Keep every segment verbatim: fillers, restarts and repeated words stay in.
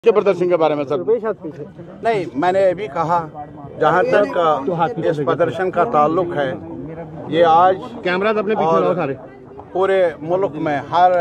के प्रदर्शन के बारे में सर नहीं, मैंने अभी कहा जहाँ तक इस प्रदर्शन का ताल्लुक है, ये आज कैमरा अपने पीछे खा रहे पूरे मुल्क में हर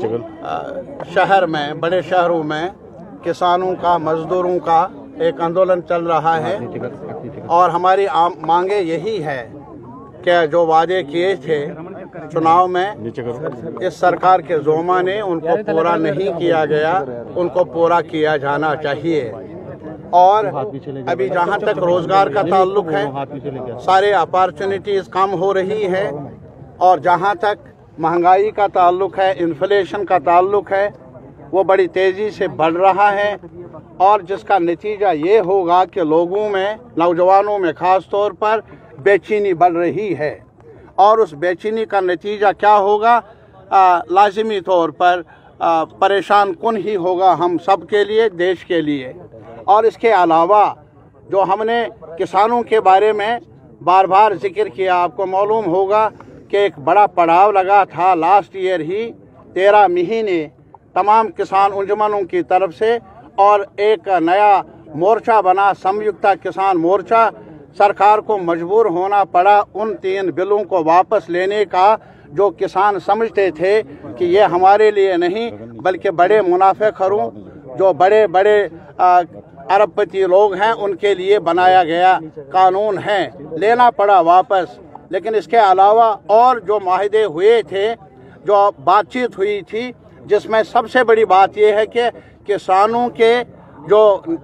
शहर में, बड़े शहरों में किसानों का, मजदूरों का एक आंदोलन चल रहा है और हमारी मांगे यही है कि जो वादे किए थे चुनाव में इस सरकार के जोमा ने उनको पूरा नहीं किया गया, उनको पूरा किया जाना चाहिए। और अभी जहां तक रोजगार का ताल्लुक है, सारे अपॉर्चुनिटीज कम हो रही है और जहां तक महंगाई का ताल्लुक है, इन्फ्लेशन का ताल्लुक है, वो बड़ी तेजी से बढ़ रहा है और जिसका नतीजा ये होगा कि लोगों में, नौजवानों में खास तौर पर बेचैनी बढ़ रही है और उस बेचैनी का नतीजा क्या होगा, आ, लाजिमी तौर पर आ, परेशान कुन ही होगा हम सब के लिए, देश के लिए। और इसके अलावा जो हमने किसानों के बारे में बार बार जिक्र किया, आपको मालूम होगा कि एक बड़ा पड़ाव लगा था लास्ट ईयर ही, तेरह महीने तमाम किसान अंजुमनों की तरफ से और एक नया मोर्चा बना, संयुक्त किसान मोर्चा। सरकार को मजबूर होना पड़ा उन तीन बिलों को वापस लेने का जो किसान समझते थे कि ये हमारे लिए नहीं बल्कि बड़े मुनाफेखोरों, जो बड़े बड़े अरबपति लोग हैं, उनके लिए बनाया गया कानून है, लेना पड़ा वापस। लेकिन इसके अलावा और जो माहदे हुए थे, जो बातचीत हुई थी, जिसमें सबसे बड़ी बात यह है कि किसानों के जो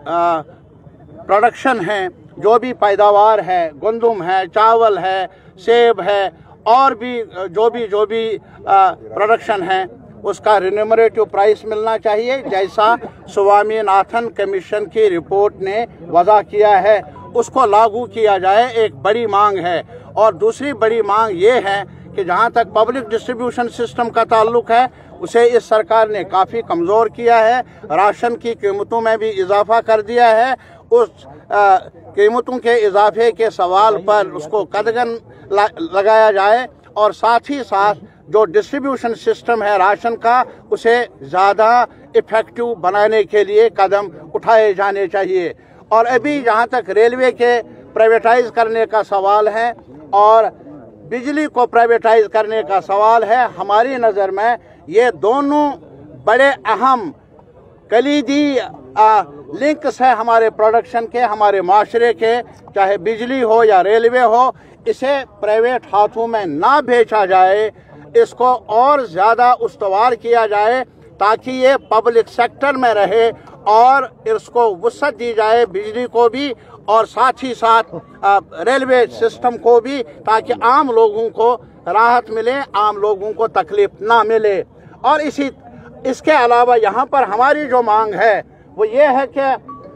प्रोडक्शन हैं, जो भी पैदावार है, गंदम है, चावल है, सेब है और भी जो भी जो भी प्रोडक्शन है, उसका रिन्यूमरेटिव प्राइस मिलना चाहिए, जैसा स्वामीनाथन कमीशन की रिपोर्ट ने वज़ा किया है, उसको लागू किया जाए, एक बड़ी मांग है। और दूसरी बड़ी मांग ये है कि जहाँ तक पब्लिक डिस्ट्रीब्यूशन सिस्टम का ताल्लुक है, उसे इस सरकार ने काफ़ी कमज़ोर किया है, राशन की कीमतों में भी इजाफा कर दिया है। उस कीमतों के इजाफे के सवाल पर उसको कदगन लगाया जाए और साथ ही साथ जो डिस्ट्रीब्यूशन सिस्टम है राशन का, उसे ज़्यादा इफेक्टिव बनाने के लिए कदम उठाए जाने चाहिए। और अभी जहाँ तक रेलवे के प्राइवेटाइज करने का सवाल है और बिजली को प्राइवेटाइज करने का सवाल है, हमारी नज़र में ये दोनों बड़े अहम कलीदी लिंक्स है हमारे प्रोडक्शन के, हमारे माशरे के, चाहे बिजली हो या रेलवे हो। इसे प्राइवेट हाथों में ना भेजा जाए, इसको और ज़्यादा उस्तवार किया जाए ताकि ये पब्लिक सेक्टर में रहे और इसको वसअत दी जाए, बिजली को भी और साथ ही साथ रेलवे सिस्टम को भी, ताकि आम लोगों को राहत मिले, आम लोगों को तकलीफ ना मिले। और इसी इसके अलावा यहाँ पर हमारी जो मांग है वो ये है कि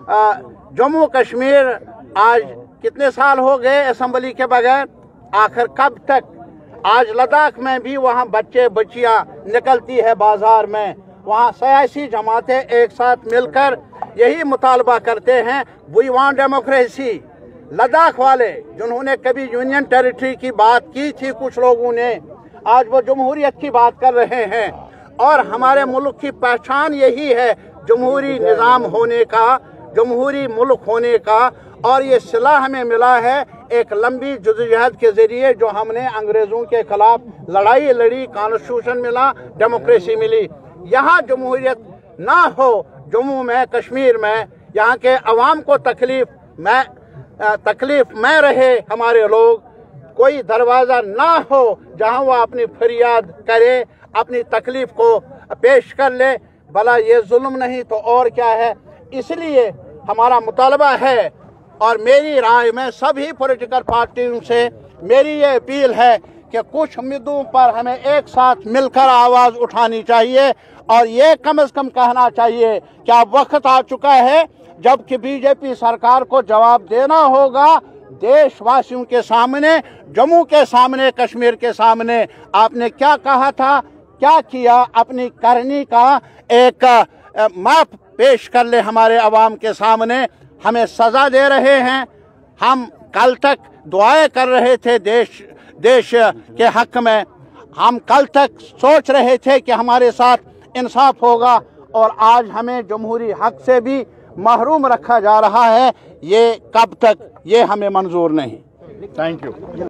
जम्मू कश्मीर आज कितने साल हो गए असेंबली के बगैर, आखिर कब तक? आज लद्दाख में भी वहाँ बच्चे बच्चियाँ निकलती है बाजार में, वहाँ सियासी जमातें एक साथ मिलकर यही मुतालबा करते हैं, वी वांट डेमोक्रेसी। लद्दाख वाले जिन्होंने कभी यूनियन टेरिटरी की बात की थी कुछ लोगों ने, आज वो जमहूरियत की बात कर रहे हैं और हमारे मुल्क की पहचान यही है जमहूरी निज़ाम होने का, जमहूरी मुल्क होने का। और ये सिला हमें मिला है एक लंबी जद्दोजहद के ज़रिए, जो हमने अंग्रेज़ों के खिलाफ लड़ाई लड़ी, कॉन्स्टिट्यूशन मिला, डेमोक्रेसी मिली। यहाँ जमहूरियत ना हो जम्मू में, कश्मीर में, यहाँ के अवाम को तकलीफ में तकलीफ में रहे हमारे लोग, कोई दरवाज़ा ना हो जहाँ वो अपनी फरियाद करे, अपनी तकलीफ को पेश कर ले, भला ये जुल्म नहीं तो और क्या है। इसलिए हमारा मुतालबा है और मेरी राय में सभी पॉलिटिकल पार्टियों से मेरी ये अपील है कि कुछ मुद्दों पर हमें एक साथ मिलकर आवाज़ उठानी चाहिए और ये कम से कम कहना चाहिए कि अब वक्त आ चुका है जबकि बीजेपी सरकार को जवाब देना होगा देशवासियों के सामने, जम्मू के सामने, कश्मीर के सामने। आपने क्या कहा था, क्या किया, अपनी करनी का एक मैप पेश कर ले हमारे अवाम के सामने। हमें सज़ा दे रहे हैं, हम कल तक दुआएं कर रहे थे देश देश के हक में, हम कल तक सोच रहे थे कि हमारे साथ इंसाफ होगा और आज हमें जमहूरी हक से भी महरूम रखा जा रहा है। ये कब तक, ये हमें मंजूर नहीं। Thank you.